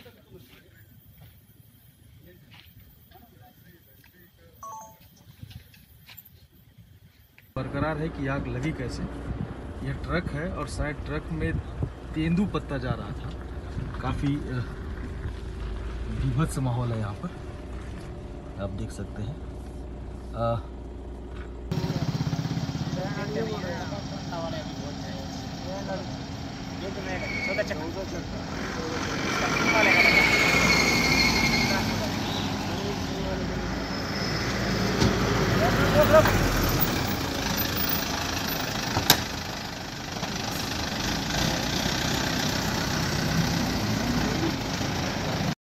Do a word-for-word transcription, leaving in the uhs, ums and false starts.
बरकरार है कि आग लगी कैसे। यह ट्रक है और शायद ट्रक में तेंदूपत्ता जा रहा था। काफ़ी बीभत्स माहौल है यहाँ पर, आप देख सकते हैं। आ, छोटा